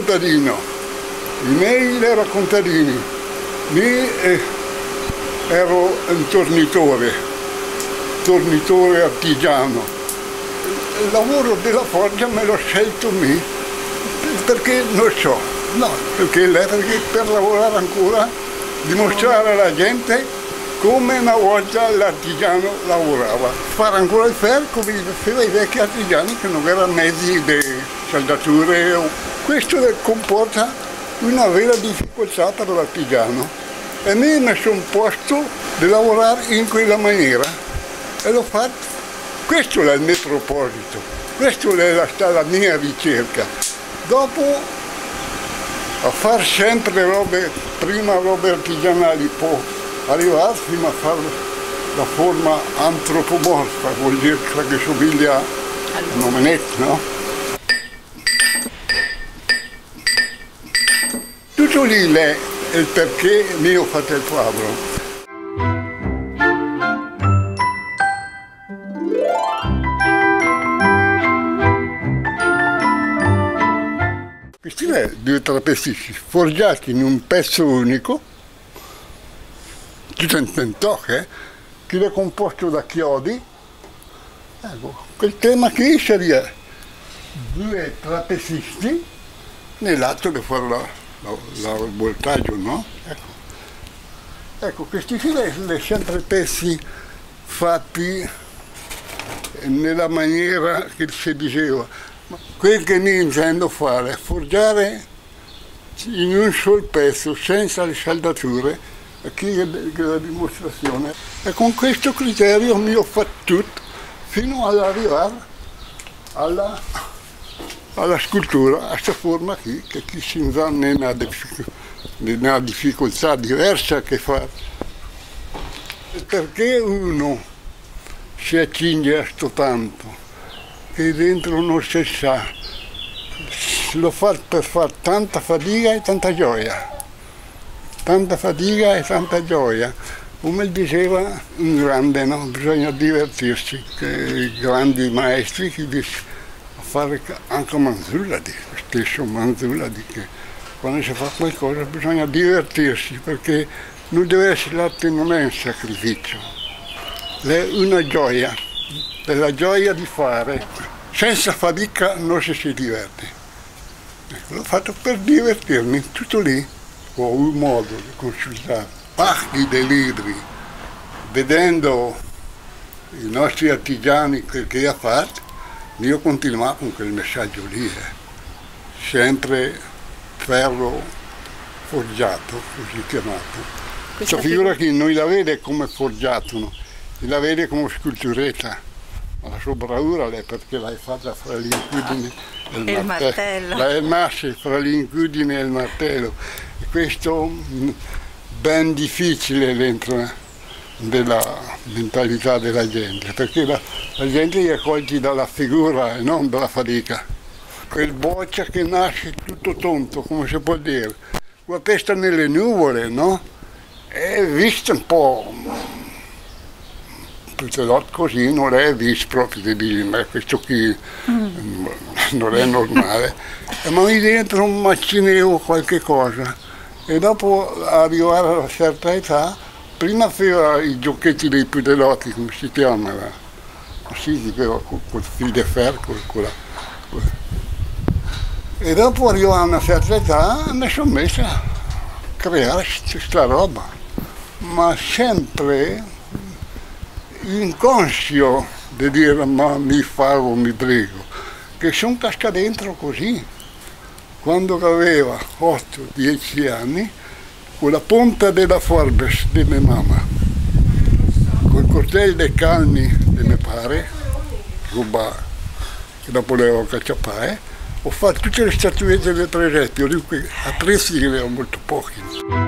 contadino, i miei erano contadini, io ero un tornitore artigiano. Il lavoro della forgia me l'ho scelto me, perché non so, no, perché per lavorare ancora, dimostrare alla gente come una volta l'artigiano lavorava. Fare ancora il ferro come faceva i vecchi artigiani che non erano mezzi di saldature. Questo comporta una vera difficoltà per l'artigiano. E me mi sono posto di lavorare in quella maniera e l'ho fatto. Questo è il mio proposito, questa è la mia ricerca. Dopo a fare sempre prima robe artigianali, poi arrivare fino a fare la forma antropomorfa, vuol dire che somiglia a un omenetto, no? Tutto lì è il perché io ho fatto il quadro. Questi sono due trapezzisti forgiati in un pezzo unico, tutto in tocche, che è composto da chiodi. Ecco, quel tema che sarebbe due trapezzisti nell'atto di fare il voltaggio, no? Ecco, questi sono sempre pezzi fatti nella maniera che si diceva. Quel che mi intendo fare è forgiare in un solo pezzo, senza le saldature, qui è la dimostrazione. E con questo criterio mi ho fatto tutto, fino ad arrivare alla scultura, a questa forma qui, che chi si usa non ha difficoltà diversa che fare. Perché uno si accinge a sto tanto? Che dentro non si sa, lo fa per fare tanta fatica e tanta gioia, come diceva un grande, no? Bisogna divertirsi, che i grandi maestri che dicono a fare anche Manzuladi, lo stesso Manzuladi, che quando si fa qualcosa bisogna divertirsi, perché non deve essere l'arte, non è un sacrificio, è una gioia. Per la gioia di fare, senza fatica non si diverte. Ecco, l'ho fatto per divertirmi, tutto lì. Ho un modo di consultare pagine dei libri, vedendo i nostri artigiani quel che ha fatto, io continuavo con quel messaggio lì, sempre ferro forgiato, così chiamato. Questa figura che non la vede come forgiato, no? La vede come sculturetta. La sua bravura è perché l'hai fatta fra l'incudine e il martello. L'hai messa fra l'incudine e il martello. E questo ben difficile dentro della mentalità della gente, perché la gente li accolti dalla figura e non dalla fatica. Quel boccia che nasce tutto tonto, come si può dire, la pesta nelle nuvole, no? È visto un po'. Così non è visto proprio di dire, ma questo qui non è normale, ma lì dentro un macineo qualche cosa, e dopo arrivare a una certa età, prima faceva i giochetti dei pudelotti, come si chiamava, così, col fil de fer, e dopo arrivare a una certa età mi sono messa a creare questa roba, ma sempre inconscio di dire ma mi favo, mi prego, che sono cascato dentro così. Quando aveva 8-10 anni, con la punta della Forbes di mia mamma, col coltello dei calmi di mio padre, ruba che dopo le avevo cacciapate, ho fatto tutte le statuette del presepio, dunque attrezzi che ne avevo molto pochi.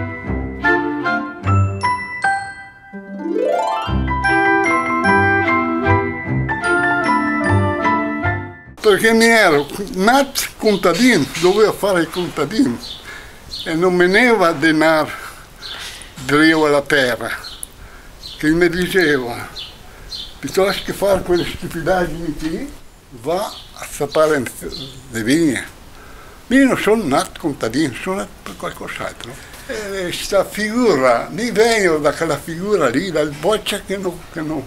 Perché mi ero nato contadino, dovevo fare il contadino e non me ne va denaro deriva la terra, che mi diceva, piuttosto che fare quelle stupidaggini qui, va a sapere le vigne. Io non sono nato contadino, sono nato per qualcos'altro. E questa figura, mi vengo da quella figura lì, dal boccia che non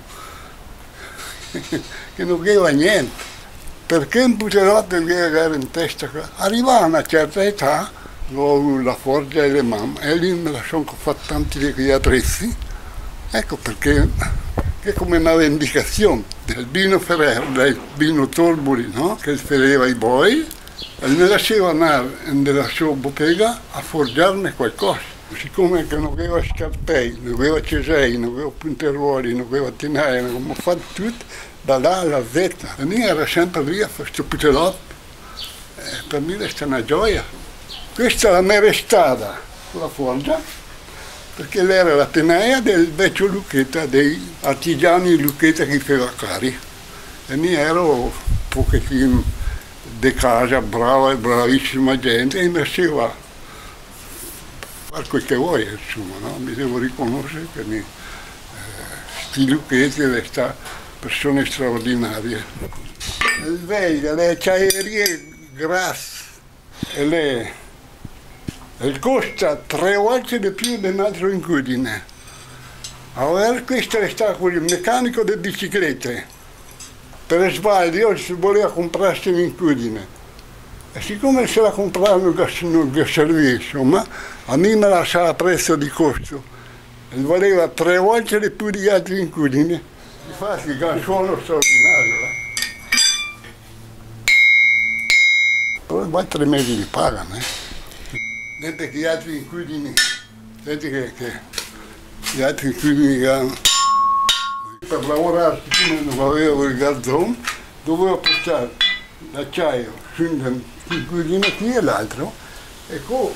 aveva niente. Perché un putelotto deve avere in testa? Arriva a una certa età, ho la forgia e le mamme, e lì me la sono fatta tanti di quegli attrezzi. Ecco perché è come una vendicazione del vino Ferrer, del vino Torboli, no? Che fereva i boi, e mi lasciava andare nella sua bottega a forgiarne qualcosa. Siccome che non aveva scarpei, non aveva cesei, non aveva punteruoli, non aveva tinaie, non aveva fatto tutto, da là alla Z. E mi era sempre lì a fare questo putelotto. Per me è una gioia. Questa è la mia restata sulla forgia, perché lei era la tenaia del vecchio Lucchetta, dei artigiani Lucchetta che faceva cari. E mi ero un pochettino di casa, brava e bravissima gente, e mi faceva fare quel che vuoi, insomma, no? Mi devo riconoscere che sti Lucchetti e questa persone straordinarie. Le acciaierie grasse e costa 3 volte di più di un altro in Udine. Allora questo è stato il meccanico di biciclette. Per sbaglio si voleva comprarsi in Udine. E siccome se la compravano non gli serviva, insomma, a me me la sa a prezzo di costo. E valeva 3 volte di più di altri in Udine. Infatti il gran suono straordinario. Però poi 3 mesi li pagano. Senti che gli altri inquilini, senti che gli altri inquilini per lavorare, siccome non avevo il garzone, dovevo portare l'acciaio su un inquilino qui e l'altro, e con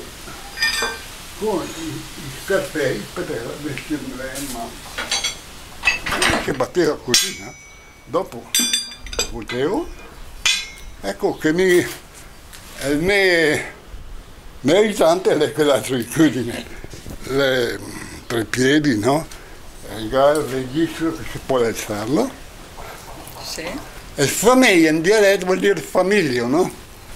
i scarpei poteva vestirmi in mano. Che batteva così, no? Dopo potevo, ecco che il mio meritante è quell'altro inquilino, le treppiedi, no? Il registro che si può alzarlo. Sì. E famiglia in dialetto vuol dire famiglia, no?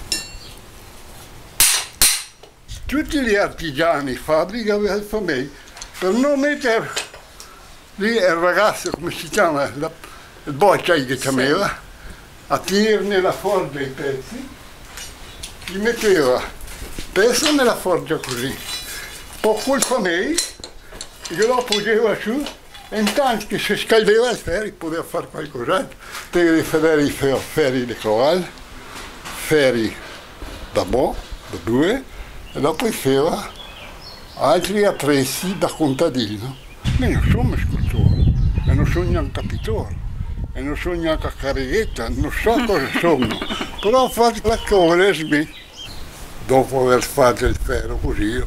Tutti gli artigiani, fabbriche avevano il famiglia, per non mettere lì il ragazzo, come si chiama, il boccia che chiamava, a tenere nella forgia i pezzi, li metteva pezzo nella forgia così, poi col famiglia, che lo appoggiava su, e intanto che si scaldava il ferro poteva fare qualcos'altro. Devi fare i ferri di cavallo, ferri da due, e dopo faceva altri attrezzi da contadino. Io non sono un scultore, e non sono neanche capitore, e non sono neanche carrighetta, non so cosa sono, però ho fatto la cosa, dopo aver fatto il ferro così,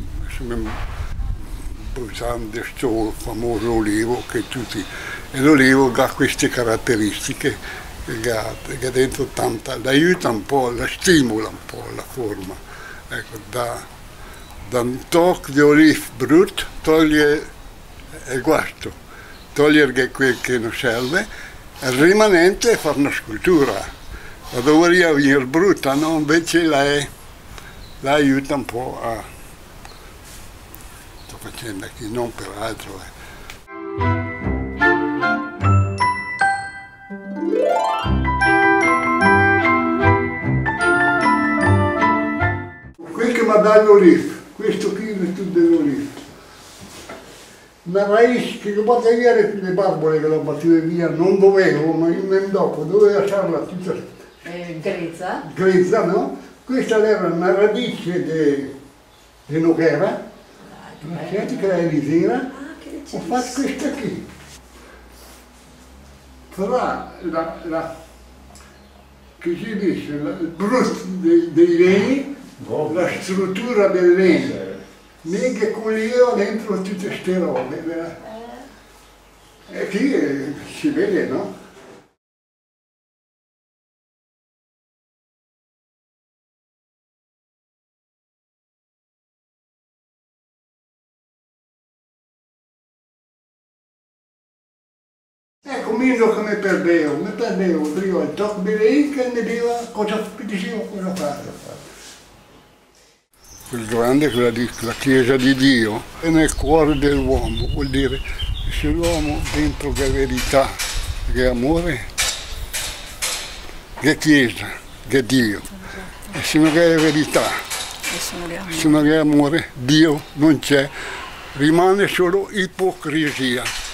usando questo famoso olivo che tutti, e l'olivo ha queste caratteristiche che ha dentro tanta, l'aiuta un po', la stimola un po' la forma, ecco, da un tocco di olivo brutto toglie il guasto, togliere quel che non serve, e il rimanente è fare una scultura, la dovrebbe venire brutta, no? Invece la aiuta un po' a facendo qui, non per altro. Quel che mi ha dato l'olivo, questo qui è tutto dell'olivo. Una radice che lo batte via le barbole che lo batteva via, non dovevo, ma dopo dovevo lasciarla tutta grezza, no? Questa era una radice di noghera. Senti che è lisera, ho fatto questa qui. Tra che si dice, il brutto dei legni, la struttura del legno, che coglieva dentro tutte queste robe. E qui si vede, no? Io che mi perdevo, arrivo al tocco di lei che mi diceva cosa fare. quel grande, la Chiesa di Dio, è nel cuore dell'uomo, vuol dire che se l'uomo dentro che è verità, che è amore, che è Chiesa, che è Dio, e se non è verità, se non è amore, Dio non c'è, rimane solo ipocrisia.